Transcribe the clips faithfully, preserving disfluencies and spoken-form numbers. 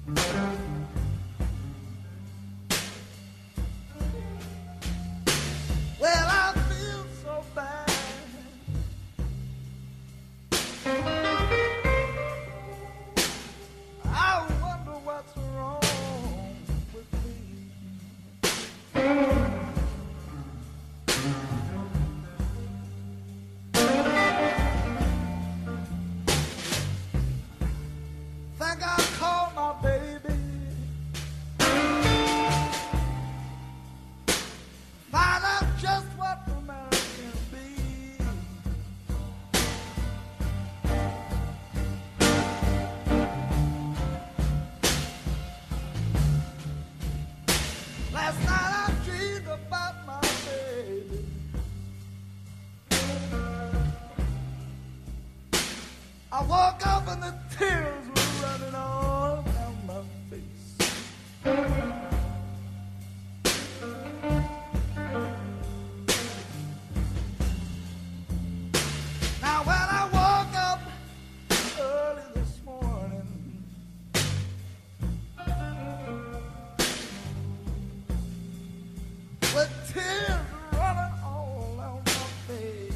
Well, I feel so bad. I wonder what's wrong with me. Think I'll call my baby. Find out just what the matter can be. Last night I dreamed about my baby. I woke up and the tears were running all down my face. Now when I woke up early this morning, with tears running all down my face.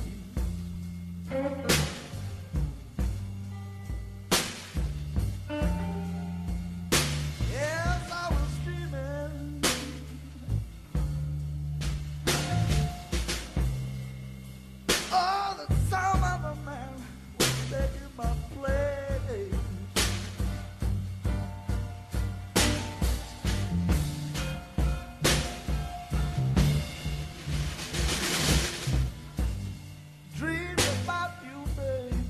Yes, I was dreaming. Oh, the sound of a man was begging my place. Dreamed about you, baby.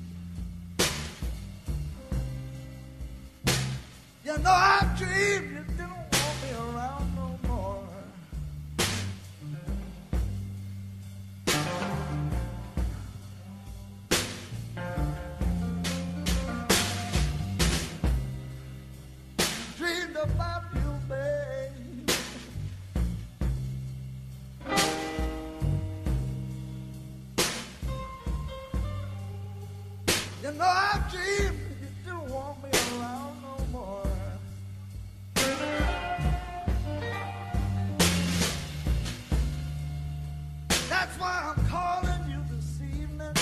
You know I dreamed you didn't want me around no more. Dreamed about you, babe. You know I dreamed you didn't want me around no more. That's why I'm calling you this evening.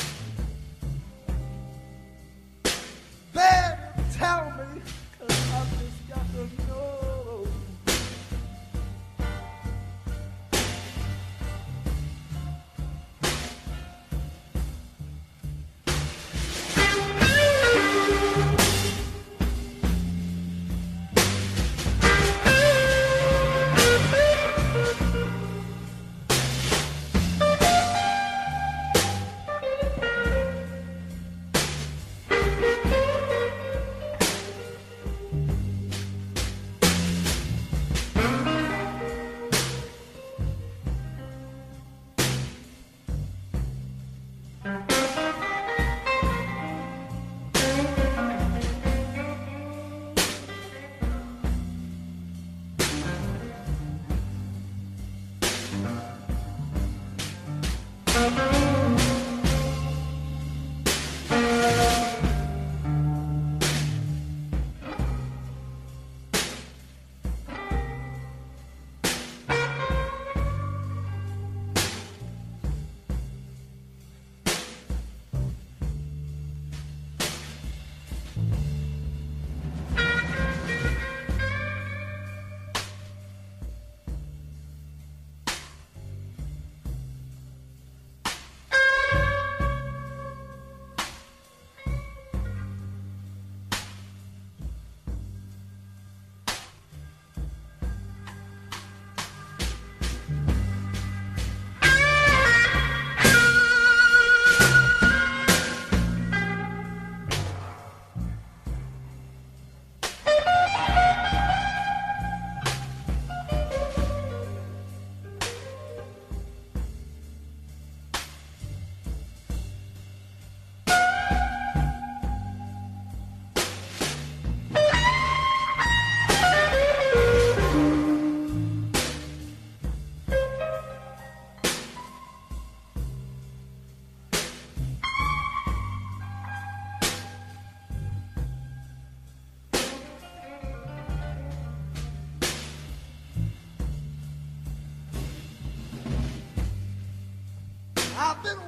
Baby, tell me, 'cause I just got to know.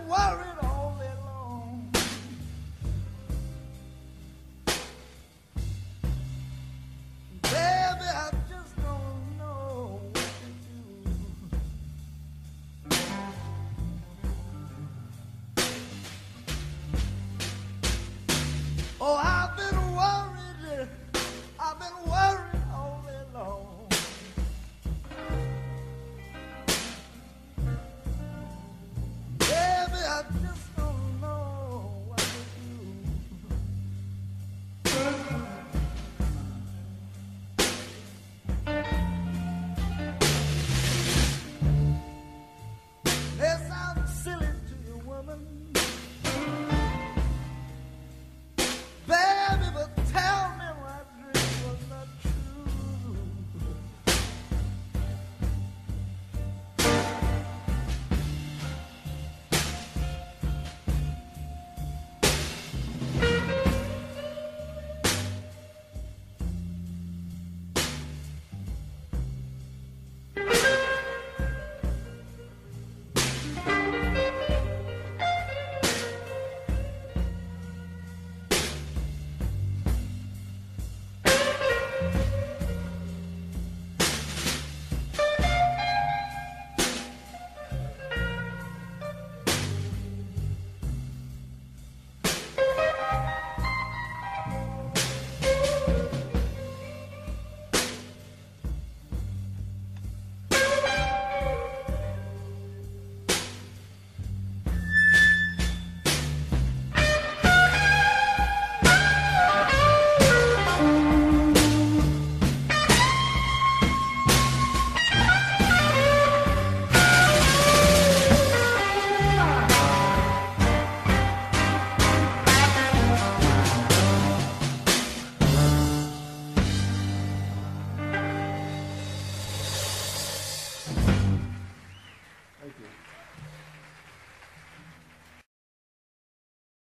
worrying